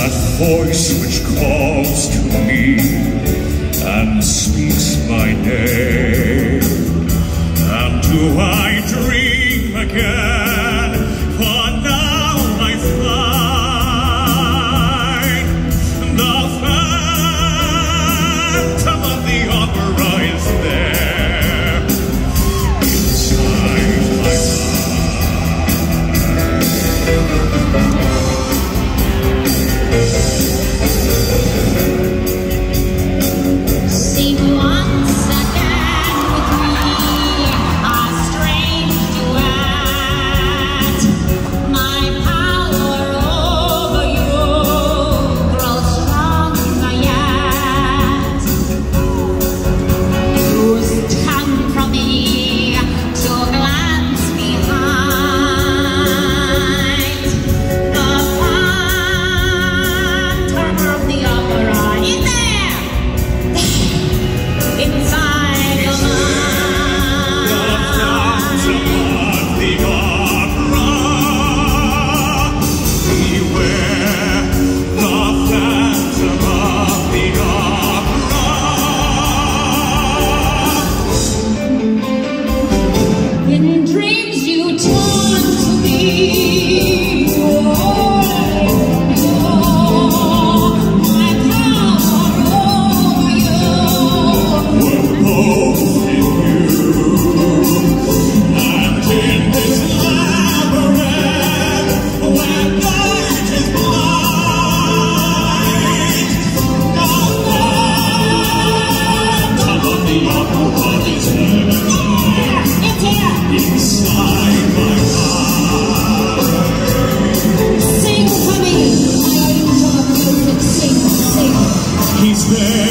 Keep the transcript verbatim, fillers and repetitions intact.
that voice which calls to me and speaks my name. And do I dream again? For now I find the phantom of the opera is there inside my mind. Sing once again with me a strange duet. My power over you grows stronger yet. Use time from me to glance behind the phantom of the opera. In there, inside the mind. The phantom of the opera. Beware the phantom of the opera. In dreams you turn to me. Oh, my power over you. We're both in you, and in this labyrinth where night is blind, the phantom of the opera is there It's here. inside my mind. Sing for me. I am your music. Sing, sing. He's there.